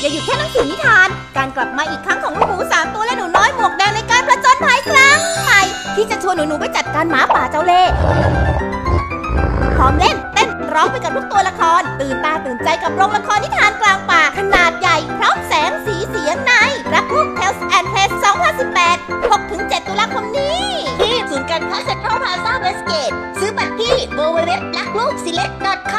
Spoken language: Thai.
อย่าหยุดแค่หนังสือนิทานการกลับมาอีกครั้งของลูกหมู3ตัวและหนูน้อยหมวกแดงในการผจญภัยครั้งใหม่ที่จะชวนหนูๆไปจัดการหมาป่าเจ้าเล่ห์พร้อมเล่นเต้นร้องไปกับทุกตัวละครตื่นตาตื่นใจกับโรงละครนิทานกลางป่าขนาดใหญ่พร้อมแสงสีเสียงในรักลูก Tales and Plays 2018 6-7 ตุลาคมนี้ที่ศูนย์การค้าเซ็นทรัลพลาซ่าเวสเกตซื้อบัตรที่ www.รักลูก select.com